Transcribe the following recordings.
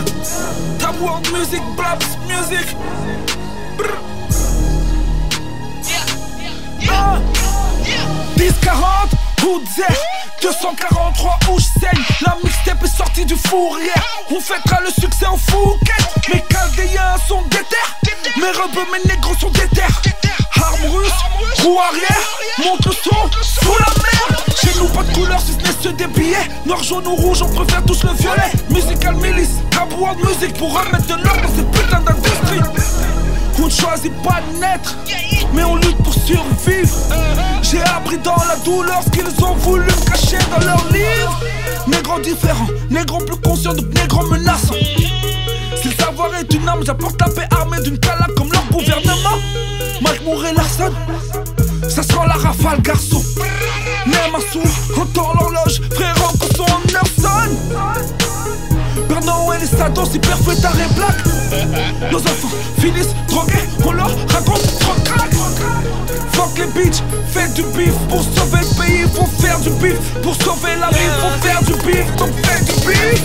Tab World Music, Blabs Music. 10-40, Houdzer 243 où je saigne. La mixtape est sortie du fourrière. On fêtera le succès en Fouquet. Mes Chaldéens sont déter. Mes rebeux, mes négros sont déter. Arme russe, roue arrière. Monte le son, sous la mer. Chez nous pas de couleur si ce n'est ceux des billets. Noir, jaune ou rouge, on préfère tous le violet. Musical Milice, Tab World Music. Pour remettre de l'ordre dans cette putain d'industrie. On ne choisit pas de naître, mais on lutte pour survivre. J'ai appris dans la douleur ce qu'ils ont voulu me cacher dans leurs livres. Négro différent, négro plus conscient, donc négro menaçant. Si le savoir est une arme, j'apporte la paix armée d'une cala comme leur gouvernement. Mike Moore et Larson, ça sera la rafale, garçon. Même un sourd, entend l'horloge, frère en son heure sonne. Perdant et les sados, hyper fouettard et black. Nos enfants finissent drogués, on leur raconte trop crack. Fuck les bitches, fais du bif. Pour sauver le pays, faut faire du bif. Pour sauver la vie, faut faire du bif. Donc fais du bif.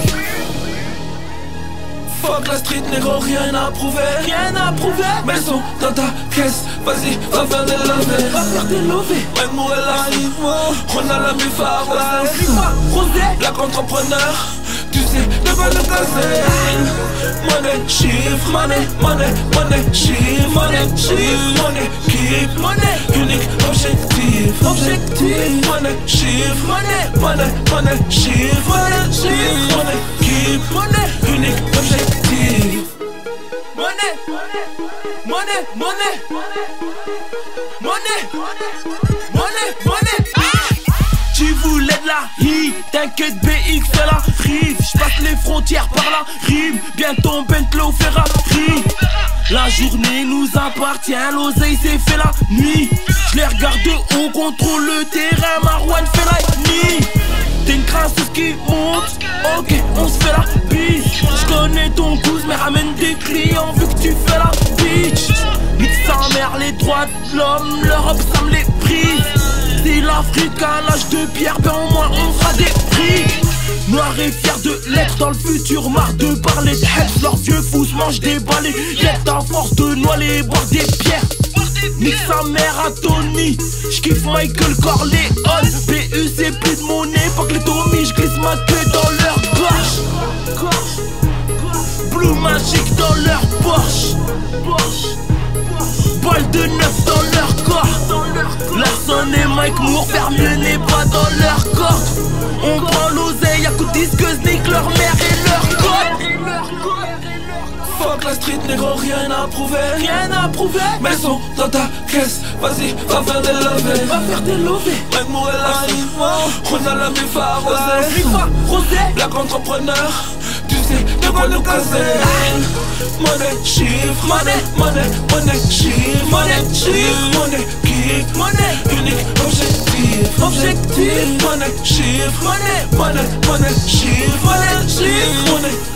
Fuck la street, négro, rien à prouver. Rien à prouver. Mais ils sont dans ta caisse, vas-y, va faire des lovés. Va faire des lovés. Mike Moore et Larson, on a la mi-phare. Rosé, black entrepreneur. Tu sais de quoi nous casser. Money, chiffre, money, money, money, chiffre, money, chiffre, money, keep, money, unique, objectif, objectif, money, chiffre, money, money, money, chiffre, money, chiffre, money, keep, money, unique, objectif. Money, money, money, money, money, money. Tu voulais de la hi, t'inquiète BX fait la rive. J'passe les frontières par la rime, bientôt Bentley Ferrari. La journée nous appartient, l'oseille s'est fait la nuit. J'les regarde de haut, contrôle le terrain, Marwan fait la nuit. T'es une crasseuse qui monte, ok, on se fait la bise. J'connais ton cousin, mais ramène des clients vu que tu fais la bitch. Nique sa mère, les droits de l'homme, l'Europe ça me les prise. C'est l'Afrique à l'âge de pierre, ben au moins on fera des prix. Noir et fier de l'être dans le futur, marre de parler de help. Leurs vieux fous se mangent des balais, y'a à force de noyer, boire des pierres. Nique sa mère à Tony, j'kiffe Michael Corleone. PU c'est plus de monnaie, pas que les Tommy, j'glisse ma queue dans leur gorge. Blue Magic dans leur Porsche. Balle de neuf dans leur corps. Larson et Mike Moore, faire mieux n'est pas dans leur corps. On prend l'oseille à coups de disqueuse, nique leur mère et leur code. Fuck la street, négro, rien à prouver. Rien à prouver. Mais ils sont dans ta caisse, vas-y, va faire des lovés. Va faire des lovés. Mike Moore et Larson, on a la mi-phare. Rosé, black entrepreneur. Tu sais de quoi nous casser. Money, chiffre, money, money, money, chiffre, money, chiffre, money, keep, money, unique, objectif, objectif, money, chiffre, money, money, money, chiffre, money, chiffre, money.